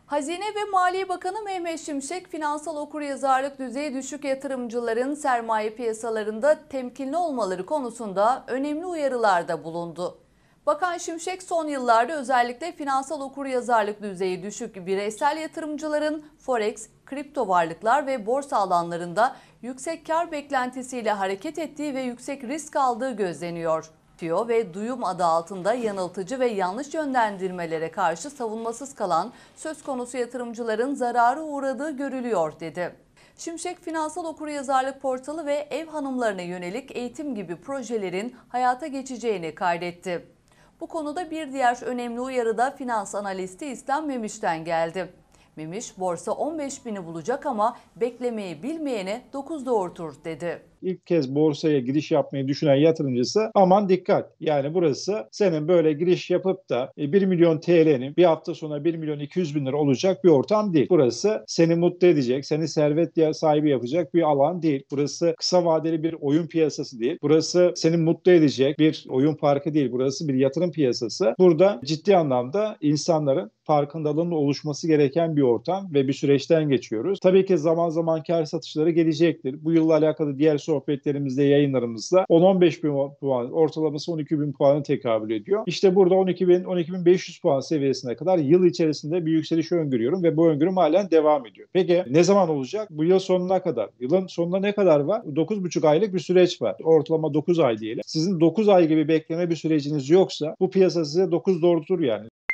Hazine ve Maliye Bakanı Mehmet Şimşek, finansal okuryazarlık düzeyi düşük yatırımcıların sermaye piyasalarında temkinli olmaları konusunda önemli uyarılarda bulundu. Bakan Şimşek, son yıllarda özellikle finansal okuryazarlık düzeyi düşük bireysel yatırımcıların forex, kripto varlıklar ve borsa alanlarında yüksek kar beklentisiyle hareket ettiği ve yüksek risk aldığı gözleniyor diyor ve duyum adı altında yanıltıcı ve yanlış yönlendirmelere karşı savunmasız kalan söz konusu yatırımcıların zarara uğradığı görülüyor dedi. Şimşek, finansal okuryazarlık portalı ve ev hanımlarına yönelik eğitim gibi projelerin hayata geçeceğini kaydetti. Bu konuda bir diğer önemli uyarı da finans analisti İslam Memiş'ten geldi. Memiş, borsa 15.000'i bulacak ama beklemeyi bilmeyene 9 doğurtur dedi. İlk kez borsaya giriş yapmayı düşünen yatırımcısı aman dikkat. Yani burası senin böyle giriş yapıp da 1 milyon TL'nin bir hafta sonra 1 milyon 200 bin lira olacak bir ortam değil. Burası seni mutlu edecek, seni servet sahibi yapacak bir alan değil. Burası kısa vadeli bir oyun piyasası değil. Burası seni mutlu edecek bir oyun parkı değil. Burası bir yatırım piyasası. Burada ciddi anlamda insanların farkındalığının oluşması gereken bir ortam ve bir süreçten geçiyoruz. Tabii ki zaman zaman kar satışları gelecektir. Bu yılla alakalı diğer sohbetlerimizde, yayınlarımızda 10-15 bin puan, ortalaması 12 bin puanı tekabül ediyor. İşte burada 12 bin, 12.500 puan seviyesine kadar yıl içerisinde bir yükseliş öngörüyorum ve bu öngörüm halen devam ediyor. Peki ne zaman olacak? Bu yıl sonuna kadar. Yılın sonuna ne kadar var? 9,5 aylık bir süreç var. Ortalama 9 ay diyelim. Sizin 9 ay gibi bekleme bir süreciniz yoksa bu piyasa size 9 doğrultur yani.